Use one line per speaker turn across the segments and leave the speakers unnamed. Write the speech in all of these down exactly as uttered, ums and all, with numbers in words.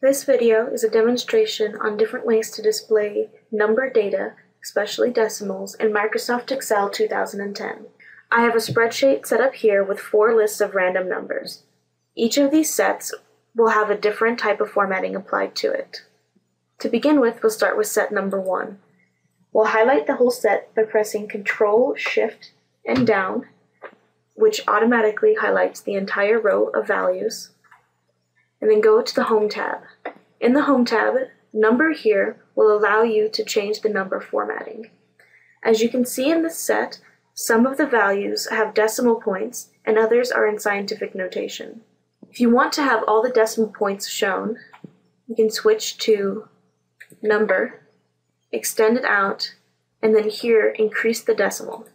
This video is a demonstration on different ways to display number data, especially decimals, in Microsoft Excel two thousand ten. I have a spreadsheet set up here with four lists of random numbers. Each of these sets will have a different type of formatting applied to it. To begin with, we'll start with set number one. We'll highlight the whole set by pressing Control, Shift, and down, which automatically highlights the entire row of values. And then go to the Home tab. In the Home tab, Number here will allow you to change the number formatting. As you can see in this set, some of the values have decimal points and others are in scientific notation. If you want to have all the decimal points shown, you can switch to Number, extend it out, and then here increase the decimal.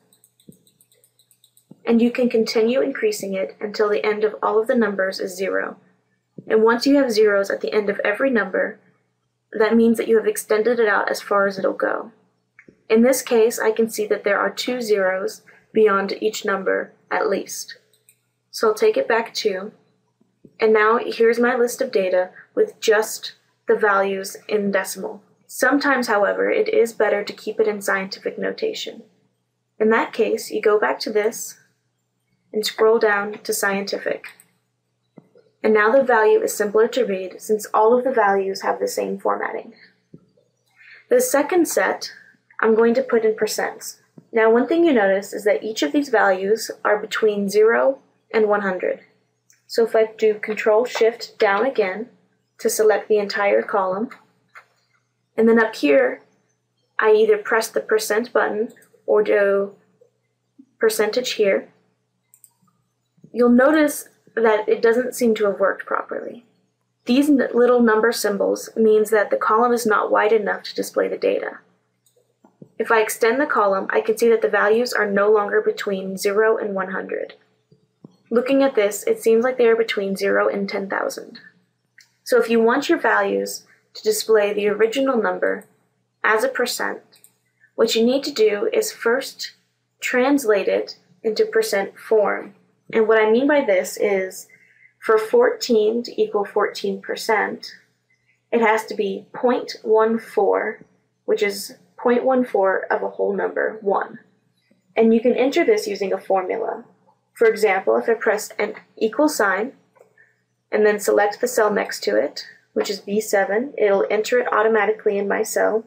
And you can continue increasing it until the end of all of the numbers is zero. And once you have zeros at the end of every number, that means that you have extended it out as far as it'll go. In this case, I can see that there are two zeros beyond each number at least. So I'll take it back two, and now here's my list of data with just the values in decimal. Sometimes, however, it is better to keep it in scientific notation. In that case, you go back to this and scroll down to scientific. And now the value is simpler to read since all of the values have the same formatting. The second set, I'm going to put in percents. Now one thing you notice is that each of these values are between zero and one hundred. So if I do Control Shift down again to select the entire column, and then up here I either press the percent button or do percentage here, you'll notice that it doesn't seem to have worked properly. These little number symbols means that the column is not wide enough to display the data. If I extend the column, I can see that the values are no longer between zero and one hundred. Looking at this, it seems like they are between zero and ten thousand. So if you want your values to display the original number as a percent, what you need to do is first translate it into percent form. And what I mean by this is, for fourteen to equal fourteen percent, it has to be zero point one four, which is zero point one four of a whole number, one. And you can enter this using a formula. For example, if I press an equal sign, and then select the cell next to it, which is B seven, it'll enter it automatically in my cell,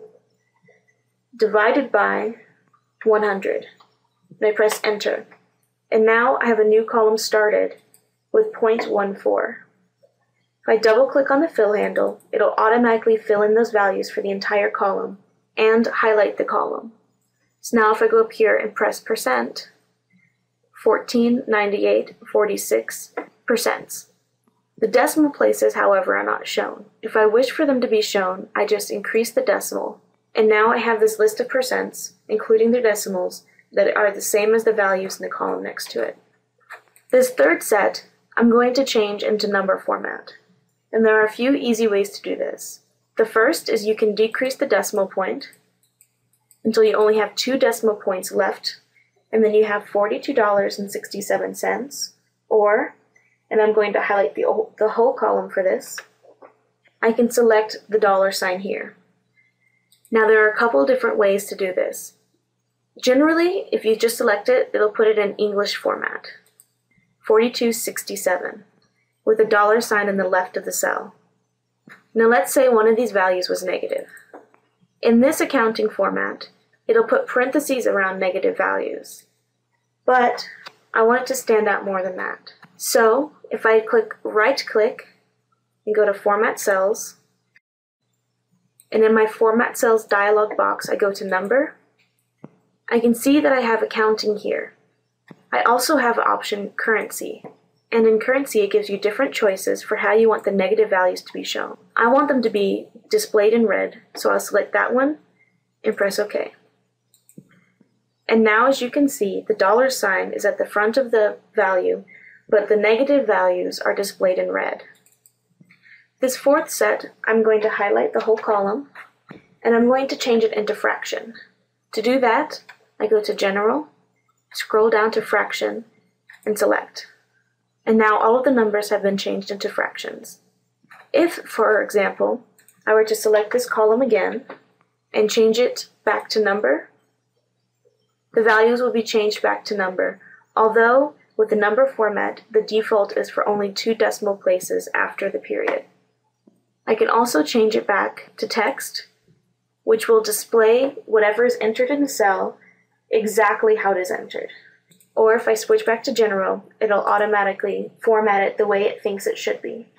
divided by one hundred. And I press Enter. And now I have a new column started with zero point one four. If I double click on the fill handle, it'll automatically fill in those values for the entire column and highlight the column. So now if I go up here and press percent, fourteen, ninety-eight, forty-six percents. The decimal places, however, are not shown. If I wish for them to be shown, I just increase the decimal. And now I have this list of percents, including their decimals, that are the same as the values in the column next to it. This third set, I'm going to change into number format. And there are a few easy ways to do this. The first is you can decrease the decimal point until you only have two decimal points left, and then you have forty-two dollars and sixty-seven cents. Or, and I'm going to highlight the, the whole column for this, I can select the dollar sign here. Now there are a couple different ways to do this. Generally, if you just select it, it'll put it in English format, forty-two sixty-seven, with a dollar sign in the left of the cell. Now let's say one of these values was negative. In this accounting format, it'll put parentheses around negative values. But I want it to stand out more than that. So if I click right-click and go to Format Cells, and in my Format Cells dialog box, I go to Number, I can see that I have accounting here. I also have option currency, and in currency it gives you different choices for how you want the negative values to be shown. I want them to be displayed in red, so I'll select that one and press OK. And now as you can see, the dollar sign is at the front of the value, but the negative values are displayed in red. This fourth set, I'm going to highlight the whole column, and I'm going to change it into fraction. To do that, I go to General, scroll down to Fraction, and select. And now all of the numbers have been changed into fractions. If, for example, I were to select this column again and change it back to number, the values will be changed back to number, although with the number format, the default is for only two decimal places after the period. I can also change it back to text, which will display whatever is entered in the cell exactly how it is entered. Or if I switch back to general, it'll automatically format it the way it thinks it should be.